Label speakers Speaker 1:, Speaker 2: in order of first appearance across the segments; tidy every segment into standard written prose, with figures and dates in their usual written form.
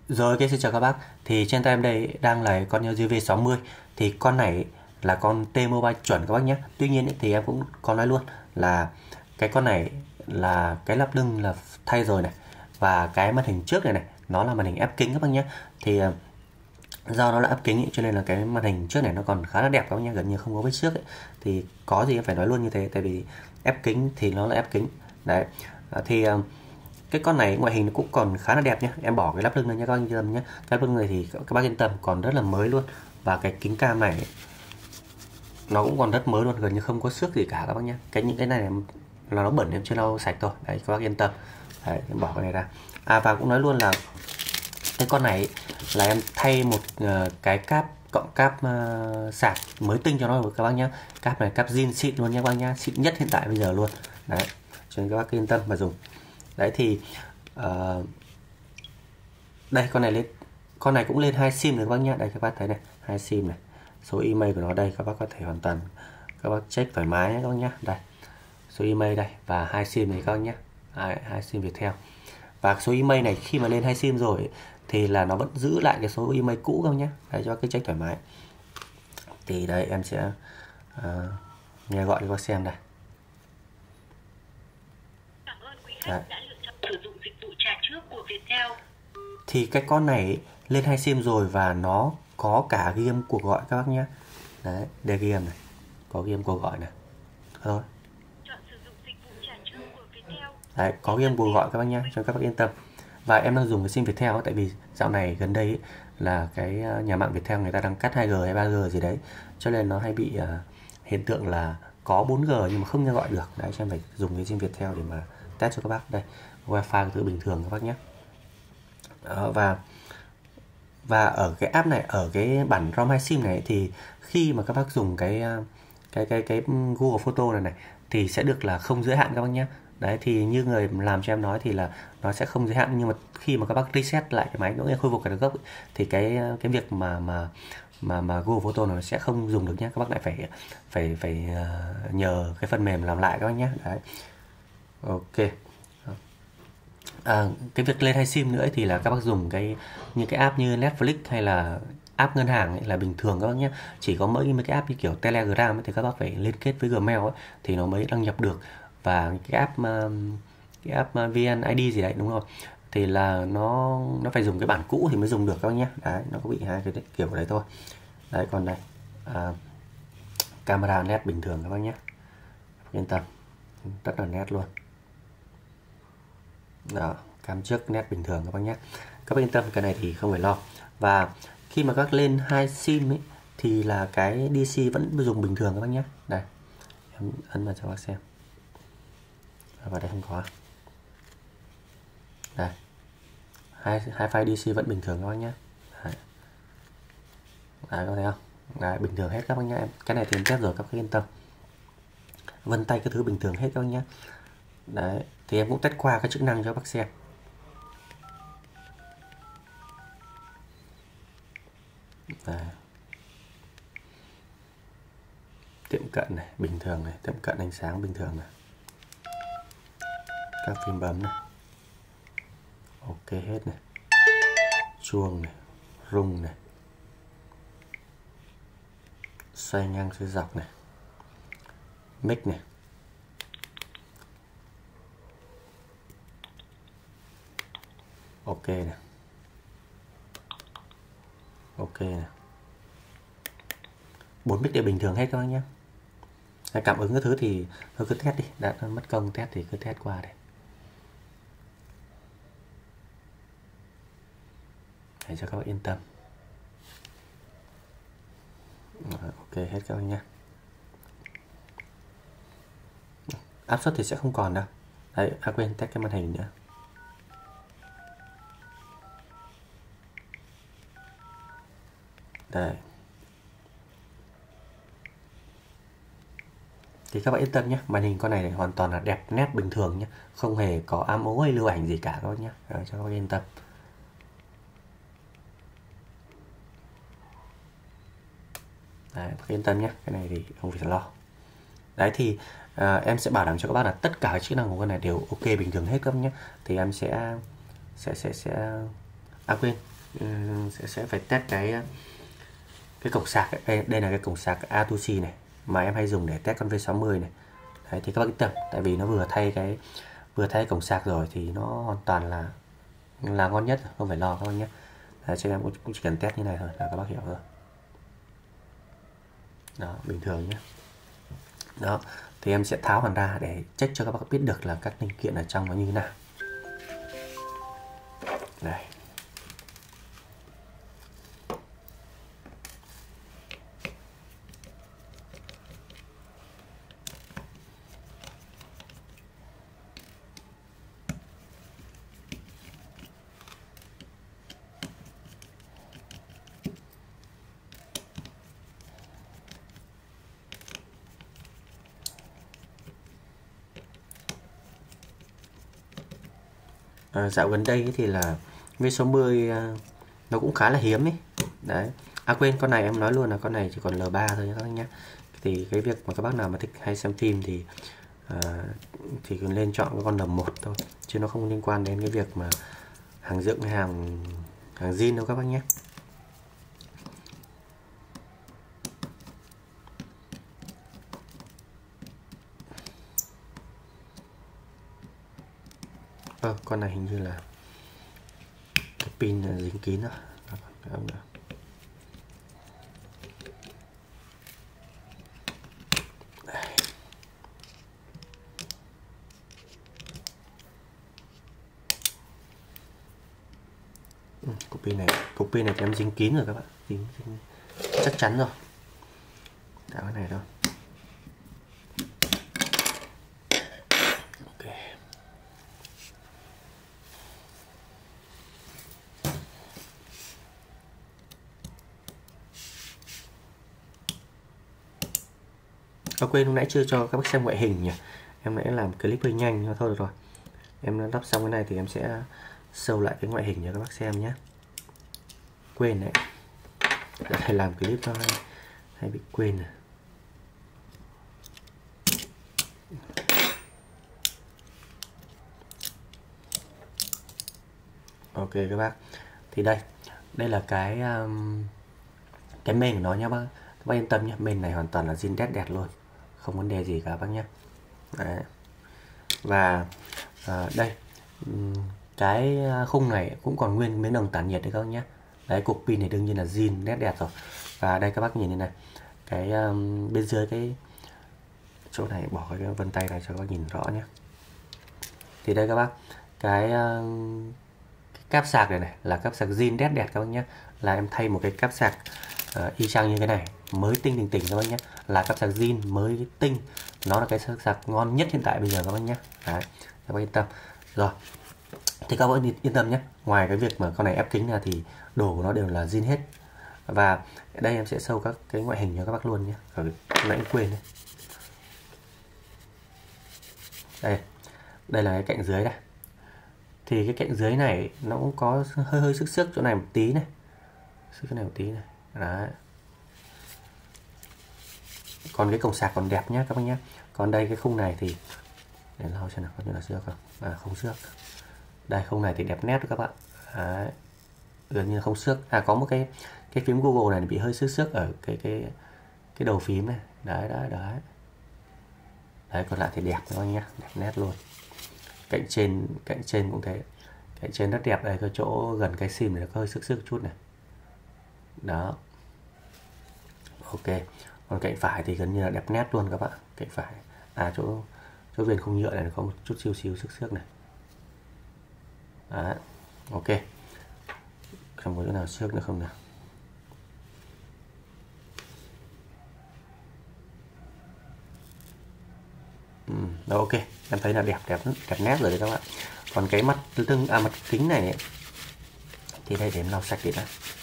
Speaker 1: Rồi, xin chào các bác. Thì trên tay em đây đang là con GV60. Thì con này là con T-Mobile chuẩn các bác nhé. Tuy nhiên thì em cũng có nói luôn là cái con này là cái lắp lưng là thay rồi này. Và cái màn hình trước này nó là màn hình ép kính các bác nhé. Thì do nó là ép kính cho nên là cái màn hình trước này nó còn khá là đẹp các bác nhé, gần như không có vết xước ấy. Thì có gì em phải nói luôn như thế, tại vì ép kính thì nó là ép kính. Đấy. Thì cái con này ngoại hình nó cũng còn khá là đẹp nhé. Em bỏ cái lắp lưng này nhé các bác yên tâm nhé. Cái lắp lưng này thì các bác yên tâm còn rất là mới luôn. Và cái kính cam này nó cũng còn rất mới luôn, gần như không có xước gì cả các bác nhé. Những cái này là nó bẩn, em chưa lau sạch thôi. Đấy, các bác yên tâm. Đấy, em bỏ cái này ra. Và cũng nói luôn là cái con này là em thay một cái cáp cộng cáp sạc mới tinh cho nó các bác nhé. Cáp này cáp zin xịn luôn nha các bác nhé, xịn nhất hiện tại bây giờ luôn. Đấy, cho nên các bác yên tâm mà dùng. Đấy thì đây, con này cũng lên 2 sim rồi các bác nhé. Đây các bác thấy này, 2 sim này. Số email của nó đây, các bác có thể hoàn toàn các bác check thoải mái nhé các bác nhé. Đây, số email đây và 2 sim này các bác nhé. Hai sim Viettel. Và số email này khi mà lên 2 sim rồi thì là nó vẫn giữ lại cái số email cũ các bác nhé. Đây, cho các cái check thoải mái. Thì đây em sẽ nghe gọi cho các bác xem đây.
Speaker 2: Cảm ơn quý khách đã lựa chọn sử dụng dịch vụ trả trước của Viettel.
Speaker 1: Thì cái con này lên 2 sim rồi và nó có cả ghi âm cuộc gọi các bác nhé. Đấy, để ghi âm này, có ghi âm cuộc gọi này. Thôi.
Speaker 2: Chọn sử dụng dịch vụ trả trước của Viettel.
Speaker 1: Đấy, có ghi âm cuộc gọi các bác nhé, cho các bác yên tâm. Và em đang dùng cái sim Viettel tại vì dạo này gần đây là cái nhà mạng Viettel người ta đang cắt 2G hay 3G gì đấy, cho nên nó hay bị hiện tượng là có 4G nhưng mà không nghe gọi được. Đấy, cho em phải dùng cái sim Viettel để mà test cho các bác. Đây, wifi tự bình thường các bác nhé. Đó, và ở cái app này, ở cái bản ROM 2 sim này thì khi mà các bác dùng cái Google Photo này thì sẽ được là không giới hạn các bác nhé. Đấy, thì như người làm cho em nói thì là nó sẽ không giới hạn, nhưng mà khi mà các bác reset lại cái máy, nó khôi phục cái gốc ấy, thì cái việc mà Google Photo nó sẽ không dùng được nhé. Các bác lại phải nhờ cái phần mềm làm lại các bác nhé. Đấy. Ok. Cái việc lên 2 sim nữa thì là các bác dùng những cái app như Netflix hay là app ngân hàng ấy là bình thường các bác nhé. Chỉ có mấy cái app như kiểu Telegram ấy thì các bác phải liên kết với Gmail ấy, thì nó mới đăng nhập được. Và cái app VNID gì đấy, đúng không? Thì là nó phải dùng cái bản cũ thì mới dùng được các bác nhé. Đấy, nó có bị hai cái kiểu đấy thôi. Đấy, còn đây camera nét bình thường các bác nhé, yên tâm, rất là nét luôn. Đó, cam trước nét bình thường các bác nhé. Các bác yên tâm, cái này thì không phải lo. Và khi mà các lên 2 sim ấy thì là cái DC vẫn dùng bình thường các bác nhé. Đây, em ấn vào cho bác xem. Và đây không có. Đây, hai file DC vẫn bình thường các bác nhé. Đấy, có thấy không? Đấy, bình thường hết các bác nhé. Cái này thì em test rồi, các bác yên tâm. Vân tay cái thứ bình thường hết các bác nhé. Đấy, thì em cũng test qua cái chức năng cho các bác xem. Đây. Tiệm cận này, bình thường này, tiệm cận ánh sáng bình thường này. Các phím bấm này. Ok hết này. Chuông này, rung này. Xoay ngang xoay dọc này. Mic này. Ok này. Ok này. 4 mic đều bình thường hết các bác nhé. Cảm ứng cái thứ thì thôi cứ test đi, đã mất công test thì cứ test qua đây. Để cho các bác yên tâm. Ok hết các bác nhé. Áp suất thì sẽ không còn đâu. Đấy, quên test cái màn hình nữa. Đây. Thì các bạn yên tâm nhé, màn hình con này hoàn toàn là đẹp nét bình thường nhé, không hề có ám ố hay lưu ảnh gì cả các bác nhé. Rồi, cho các bác yên tâm. Đấy, bác yên tâm nhé, cái này thì không phải lo. Đấy thì em sẽ bảo đảm cho các bác là tất cả các chức năng của con này đều ok bình thường hết các bác nhé. Thì em sẽ quên, sẽ phải test cái cổng sạc ấy. Đây là cái cổng sạc A2C này mà em hay dùng để test con V60 này. Đấy, thì các bác yên tâm, tại vì nó vừa thay cổng sạc rồi thì nó hoàn toàn là ngon nhất, không phải lo các bác nhé. Đấy, cho em cũng chỉ cần test như này thôi là các bác hiểu rồi. Đó, bình thường nhé. Đó, thì em sẽ tháo hẳn ra để check cho các bác biết được là các linh kiện ở trong nó như thế nào. Đây. Dạo gần đây thì là V60 nó cũng khá là hiếm ấy. Đấy. À quên, con này em nói luôn là con này chỉ còn L3 thôi các bác nhé. Thì cái việc mà các bác nào mà thích hay xem phim thì lên chọn cái con L1 thôi, chứ nó không liên quan đến cái việc mà hàng dựng hay hàng zin đâu các bác nhé. Con này hình như là cái pin là dính kín rồi. Cục pin này thì em dính kín rồi các bạn, dính chắc chắn rồi. Tạo cái này thôi. Ok. Quên lúc nãy chưa cho các bác xem ngoại hình nhỉ. Em nãy làm clip hơi nhanh thôi được rồi. Em đã lắp xong cái này thì em sẽ show lại cái ngoại hình cho các bác xem nhé. Quên đấy, đã phải làm clip cho hay bị quên rồi. Ok các bác, thì đây là cái main của nó nhé bác. Các bác yên tâm nhé, main này hoàn toàn là zin đét đẹp luôn, không vấn đề gì cả bác nhé. Đấy. Và đây cái khung này cũng còn nguyên miếng đồng tản nhiệt đấy các bác nhé. Đấy, cục pin này đương nhiên là zin nét đẹp rồi. Và đây các bác nhìn thế này, cái bên dưới cái chỗ này bỏ cái vân tay này cho các bác nhìn rõ nhé. Thì đây các bác, cái cáp sạc này là cáp sạc zin nét đẹp các bác nhé. Là em thay một cái cáp sạc y chang như cái này, mới tinh tỉnh các bác nhé, là cáp sạc zin mới tinh. Nó là cái sạc ngon nhất hiện tại bây giờ các bác nhé. Đấy, các bác yên tâm rồi. Thì các bác yên tâm nhé, ngoài cái việc mà con này ép kính ra thì đồ của nó đều là zin hết. Và ở đây em sẽ show các cái ngoại hình cho các bác luôn nhé. Nãy quên đấy. Đây là cái cạnh dưới đây. Thì cái cạnh dưới này nó cũng có hơi sức chỗ này một tí này, sức cái này một tí này. Đấy. Còn cái cổng sạc còn đẹp nhé các bác nhé. Còn đây cái khung này thì để lau xem nào, có như là xước không? Không xước. Đây, khung này thì đẹp nét các bạn. Đấy. Gần như không xước. Có một cái phím Google này bị hơi xước ở cái đầu phím này. Đấy. Đấy, còn lại thì đẹp các bác nhé, đẹp nét luôn. Cạnh trên cũng thế. Cạnh trên rất đẹp, đây cái chỗ gần cái sim này có hơi xước chút này. Đó. Ok. Còn cạnh phải thì gần như là đẹp nét luôn các bạn. Cạnh phải. Chỗ viền khung nhựa này có một chút xíu xước này. Đấy. Ok. Không có chỗ nào xước nữa không nào. Đó, ok, em thấy là đẹp nét rồi đấy các bạn. Còn cái mặt mặt kính này ấy, thì đây để em lau sạch đi đã.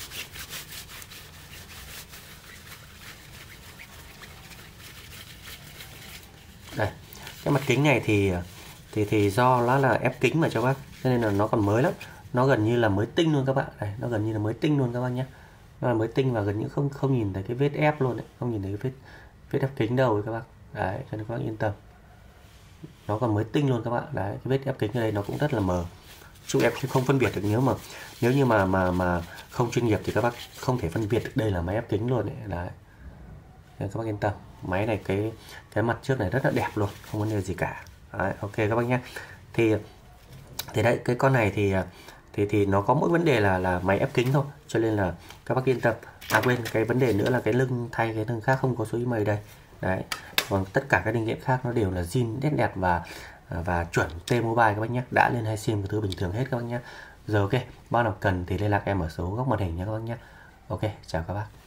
Speaker 1: Đây, cái mặt kính này thì do nó là ép kính mà cho bác, cho nên là nó còn mới lắm, nó gần như là mới tinh luôn các bạn. Đây, nó gần như là mới tinh luôn các bạn nhé. Nó là mới tinh và gần như không nhìn thấy cái vết ép luôn đấy, không nhìn thấy cái vết ép kính đâu đấy các bác. Đấy, cho nên các bác yên tâm. Nó còn mới tinh luôn các bạn. Đấy, cái vết ép kính ở đây nó cũng rất là mờ, chung em không phân biệt được, nếu như mà không chuyên nghiệp thì các bác không thể phân biệt được đây là máy ép kính luôn đấy. Đấy. Nên các bác yên tâm, máy này cái mặt trước này rất là đẹp luôn, không vấn đề gì cả. Đấy, ok các bác nhé. Thì đấy, cái con này thì nó có mỗi vấn đề là máy ép kính thôi, cho nên là các bác yên tâm. À quên, cái vấn đề nữa là cái lưng, thay cái lưng khác không có số email đây. Đấy. Còn tất cả các linh kiện khác nó đều là zin nét đẹp và chuẩn T-Mobile các bác nhé, đã lên hai sim cái thứ bình thường hết các bác nhé. Giờ ok, bao nào cần thì liên lạc em ở số góc màn hình nhé các bác nhé. Ok, chào các bác.